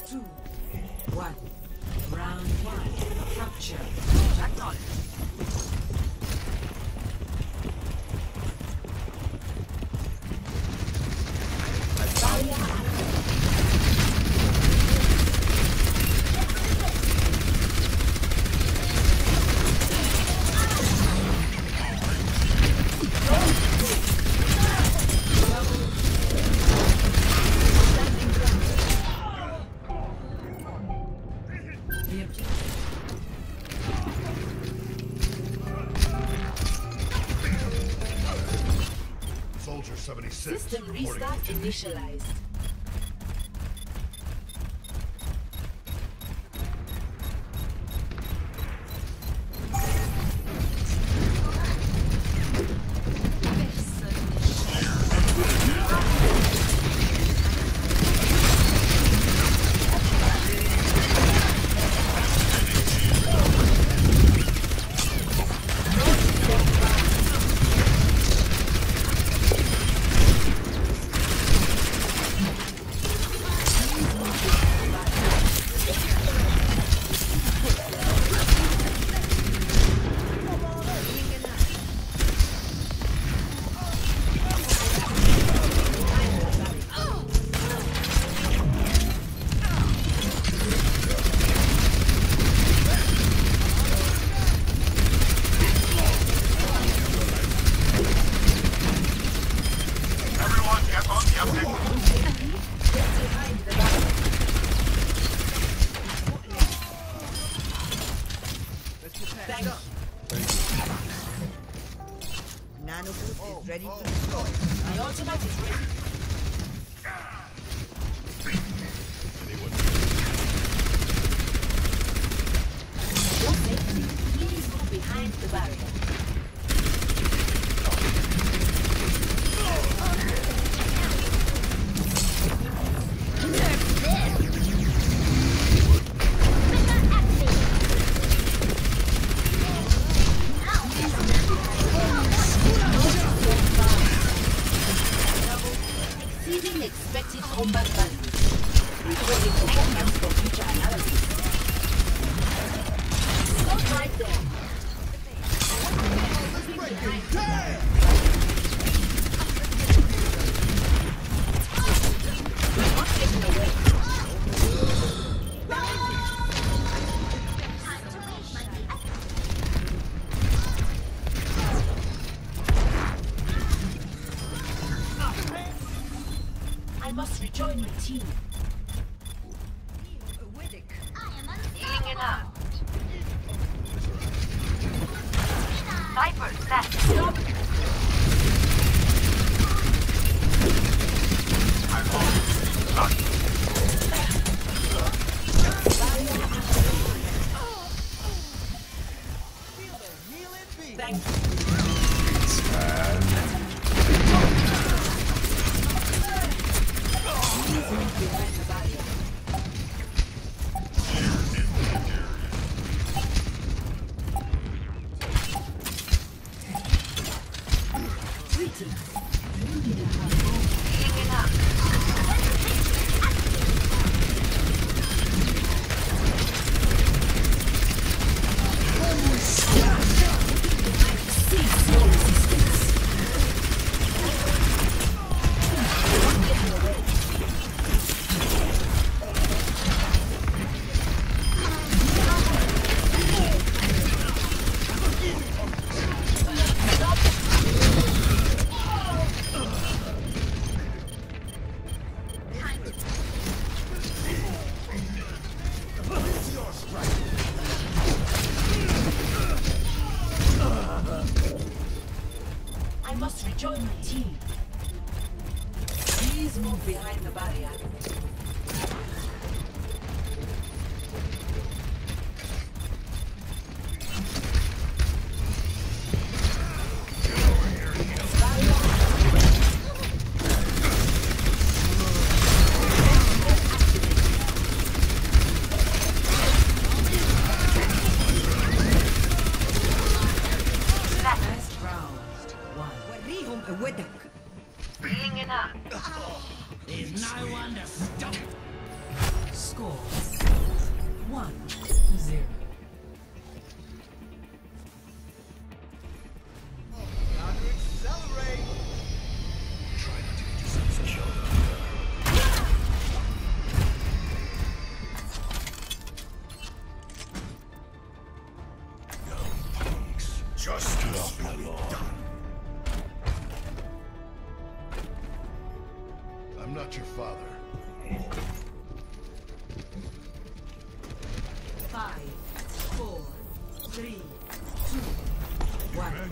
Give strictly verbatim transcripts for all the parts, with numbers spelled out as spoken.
two, one. Round one. Capture. Acknowledge. Soldier seventy-six. System restart initialized. Nanoboost is ready to deploy. My ultimate is ready. For safety, please move behind the barrier. Exceeding expected combat values. Recording performance for future analysis. Stop right there. We're not getting away. I must rejoin my team. Healing it out. Sniper set. Stop. Thank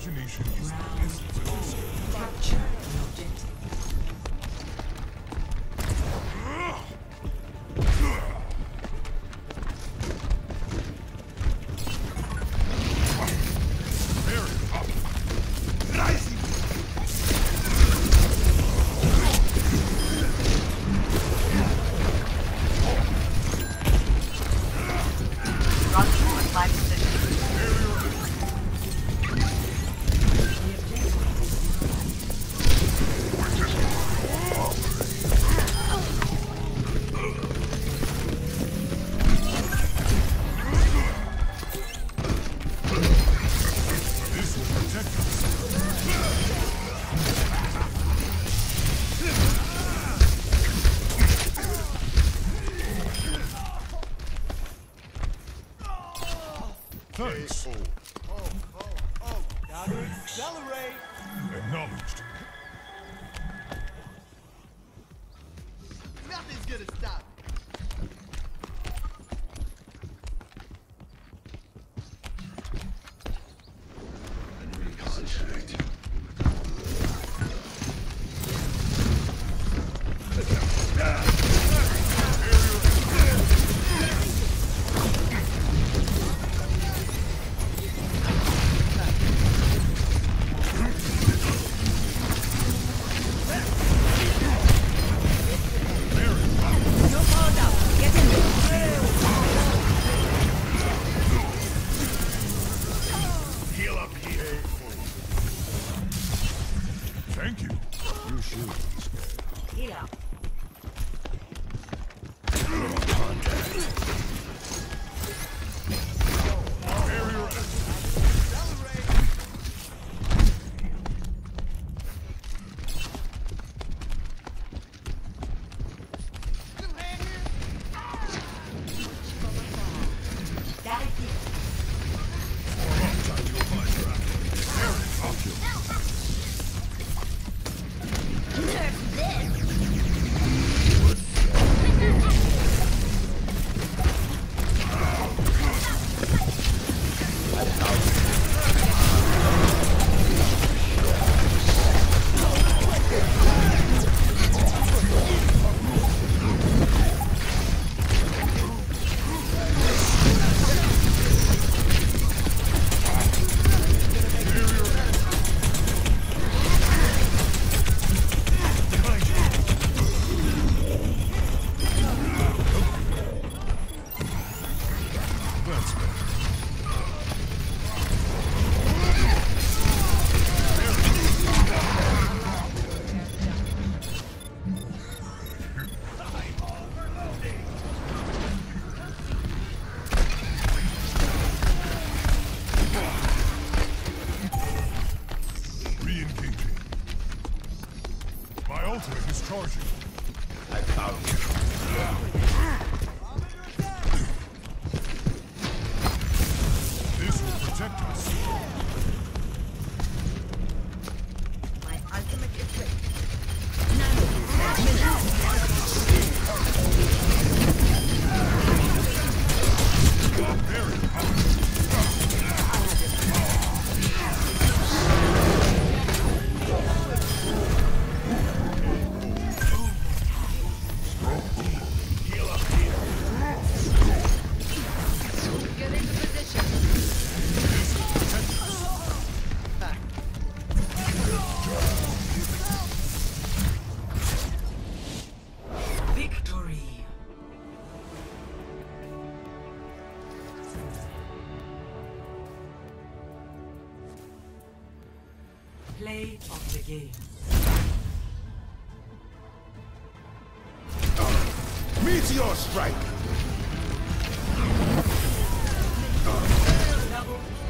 imagination is the essence of this. Capture the objective. Thanks. Oh, oh, oh, gotta accelerate. Acknowledged. Nothing's gonna stop me. Thank you. You should be scared. Heal up. Barrier re-engaging. My ultimate is charging. I found you. This will protect us. My ultimate is ready. Get into position. Victory. Play of the game. Meteor strike! Double